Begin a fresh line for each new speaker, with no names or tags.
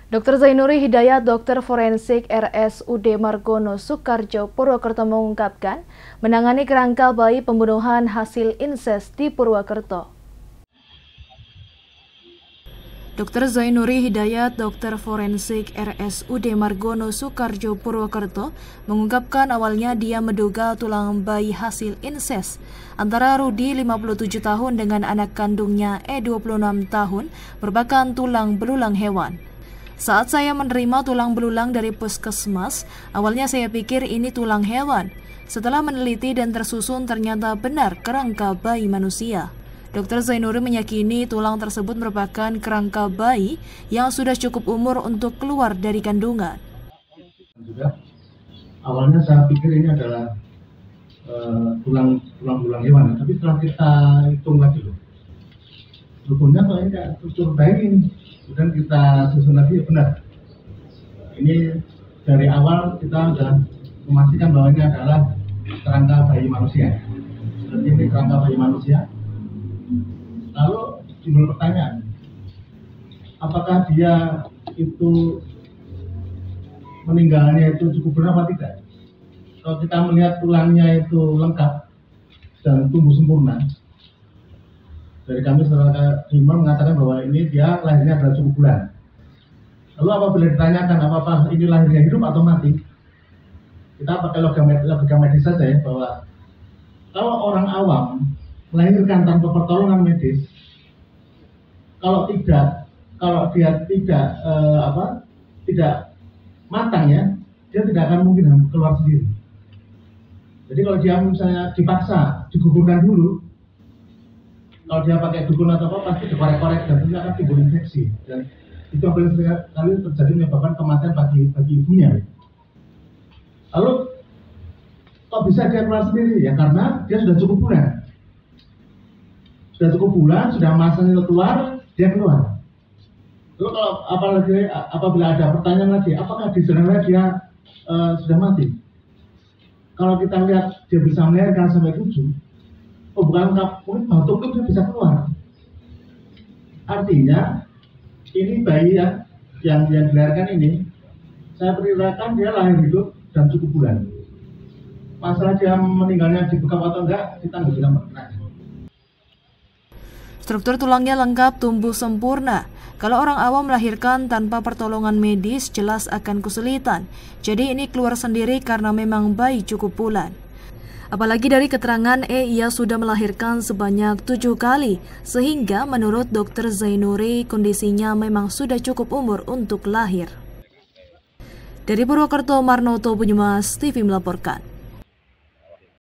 Dr. Zainuri Hidayat, dokter forensik RSUD Margono Soekarjo Purwokerto mengungkapkan menangani kerangka bayi pembunuhan hasil inses di Purwokerto. Dr. Zainuri Hidayat, dokter forensik RSUD Margono Soekarjo Purwokerto mengungkapkan awalnya dia menduga tulang bayi hasil inses antara Rudi 57 tahun dengan anak kandungnya 26 tahun merupakan tulang belulang hewan. Saat saya menerima tulang belulang dari puskesmas, awalnya saya pikir ini tulang hewan. Setelah meneliti dan tersusun ternyata benar kerangka bayi manusia. Dr. Zainuri meyakini tulang tersebut merupakan kerangka bayi yang sudah cukup umur untuk keluar dari kandungan.
Juga awalnya saya pikir ini adalah tulang belulang hewan, tapi setelah kita hitung lagi strukturnya kok ini kayak struktur bayi ini. Kemudian kita susun lagi, benar. Ini dari awal kita sudah memastikan bahwa ini adalah kerangka bayi manusia. Seperti ini kerangka bayi manusia. Lalu timbul pertanyaan, apakah dia itu meninggalnya itu cukup benar atau tidak? Kalau kita melihat tulangnya itu lengkap dan tumbuh sempurna, dari kami setelah Timur mengatakan bahwa ini dia lahirnya adalah cukup bulan. Lalu apabila ditanyakan apakah ini lahirnya hidup atau mati, kita pakai logika medis saja ya, bahwa kalau orang awam melahirkan tanpa pertolongan medis, kalau dia tidak matang ya, dia tidak akan mungkin keluar sendiri. Jadi kalau dia misalnya dipaksa digugurkan dulu, kalau dia pakai dukun atau apa pasti dikorek-korek dan tentunya akan timbul infeksi, dan itu paling sekali terjadi menyebabkan kematian bagi ibunya. Lalu kok bisa dia keluar sendiri? Ya karena dia sudah cukup bulan, sudah masanya keluar, dia keluar. Lalu kalau apabila ada pertanyaan lagi, apakah di sana dia sudah mati? Kalau kita lihat dia bisa melahirkan sampai 7, bukan mungkin batuk itu dia bisa keluar. Artinya ini bayi yang dilahirkan ini, saya perkirakan dia lahir hidup dan cukup bulan. Masalah dia meninggalnya di bekam atau enggak, kita nggak bisa mengenai.
Struktur tulangnya lengkap, tumbuh sempurna. Kalau orang awam melahirkan tanpa pertolongan medis, jelas akan kesulitan. Jadi ini keluar sendiri karena memang bayi cukup bulan. Apalagi dari keterangan ia sudah melahirkan sebanyak 7 kali, sehingga menurut Dr. Zainuri kondisinya memang sudah cukup umur untuk lahir. Dari Purwokerto, Marnoto Bunymas, TV melaporkan.